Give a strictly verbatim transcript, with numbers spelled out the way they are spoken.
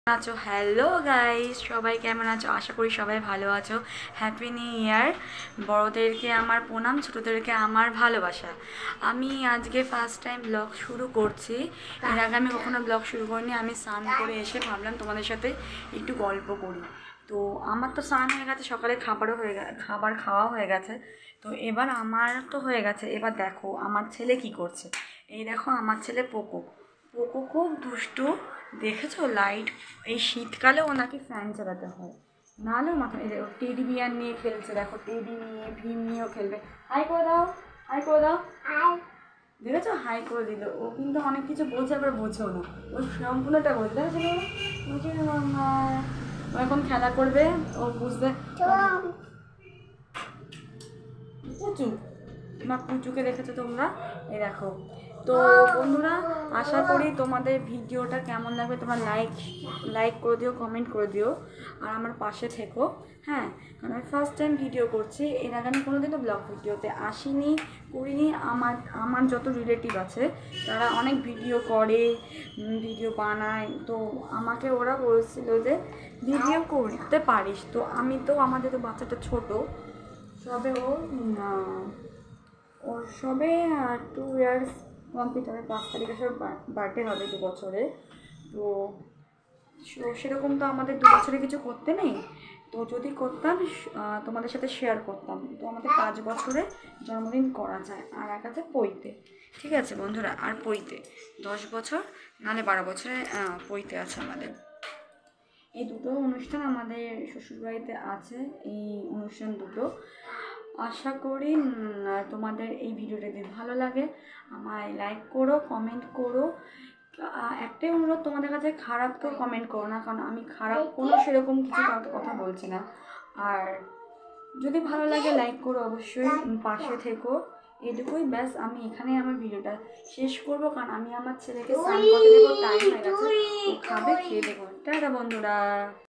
আছো hello guys, সবাই কেমন আছো? আশা করি সবাই ভালো আছো। Happy new year. বড়োদেরকে আমার প্রণাম, ছোটোদেরকে আমার ভালোবাসা। আমি আজকে ফার্স্ট টাইম ব্লগ শুরু করছি। এর আগে আমি কখনো ব্লগ শুরু করিনি। আমি স্নান করে এসে ভাবলাম তোমাদের সাথে একটু গল্প করি। তো আমার তো স্নান হয়ে গেছে, সকালে খাবারও হয়ে গেছে, খাবার খাওয়া হয়ে গেছে। তো এবার আমার তো হয়ে গেছে। এবার দেখো আমার ছেলে কি করছে। এই দেখো আমার ছেলে পোকো পোকো খুব দুষ্টু। দেখেছো লাইট, এই শীতকালে ওনাকে ফ্যান চালাতে হয়, নাহলে মাথা। এই দেখো টেডি বিয়ার নিয়ে খেলছে, দেখো টেডি নিয়ে ভীম নিয়েও খেলবে। হাই করে দাও, হাই করে দাও, দেখেছো হাই করে দিল। ও কিন্তু অনেক কিছু বোঝে, আবার বোঝেও না। ও সম্পূর্ণটা বোঝে, দেখেছো ও এখন খেলা করবে, ও বুঝবে। পুচু, আমার পুচুকে দেখেছো তোমরা? এই দেখো। তো বন্ধুরা, আশা করি তোমাদের ভিডিওটা কেমন লাগবে। তোমরা লাইক লাইক করে দিও, কমেন্ট করে দিও, আর আমার পাশে থেকো। হ্যাঁ, কারণ আমি ফার্স্ট টাইম ভিডিও করছি। এর আগে আমি কোনোদিনও ব্লগ ভিডিওতে আসিনি, করিনি। আমার আমার যত রিলেটিভ আছে তারা অনেক ভিডিও করে, ভিডিও বানায়। তো আমাকে ওরা বলছিল যে ভিডিও করতে পারিস। তো আমি তো, আমাদের তো বাচ্চাটা ছোটো, সবে ও ওর সবে টু ইয়ার্স কমপ্লিট হবে। পাঁচ তারিখে সব বার্থডে হবে দু বছরে। তো সেরকম তো আমাদের দু বছরে কিছু করতে নেই। তো যদি করতাম তোমাদের সাথে শেয়ার করতাম। তো আমাদের পাঁচ বছরে জন্মদিন করা যায়। আর এক আছে পৈতে, ঠিক আছে বন্ধুরা, আর পৈতে দশ বছর নাহলে বারো বছরে পৈতে আছে আমাদের। এই দুটো অনুষ্ঠান আমাদের শ্বশুরবাড়িতে আছে, এই অনুষ্ঠান দুটো। আশা করি তোমাদের এই ভিডিওটা যদি ভালো লাগে আমায় লাইক করো, কমেন্ট করো। একটাই অনুরোধ তোমাদের কাছে, খারাপ কেউ কমেন্ট করো না, কারণ আমি খারাপ কোনো সেরকম কিছু কাউকে কথা বলছি না। আর যদি ভালো লাগে লাইক করো, অবশ্যই পাশে থেকো। এটুকুই ব্যাস। আমি এখানে আমার ভিডিওটা শেষ করবো, কারণ আমি আমার ছেলেকে স্নান করতে দেবো, টাইম হয়ে গেছে, ও খাবে, খেয়ে দেবো। টাটা বন্ধুরা।